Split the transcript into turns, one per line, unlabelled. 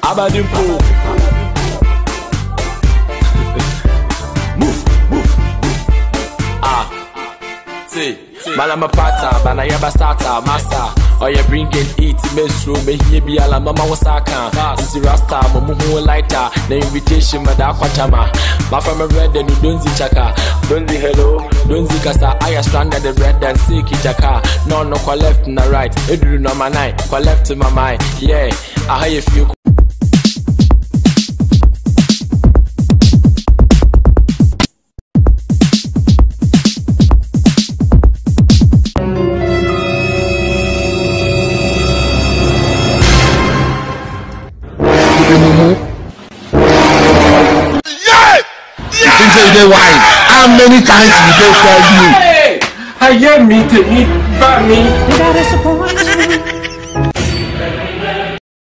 Abadimpo. Move. Ah. See. Malama pata, bana yaba starter, massa. Oh, you bring it, eat, mesro, me here be ala mama wasaka. Anti rasta, mumu lighter, the invitation, madakwa chama. My family red and don't see chaka. Don't see hello, don't see kasa. I stranded the red and see kichaka. No, kwa left and right. It do no my night, kwa left to my mind. Yeah, I hear you feel.
Why? How many times did they tell you?
I hear me, take me, back me.
You gotta support.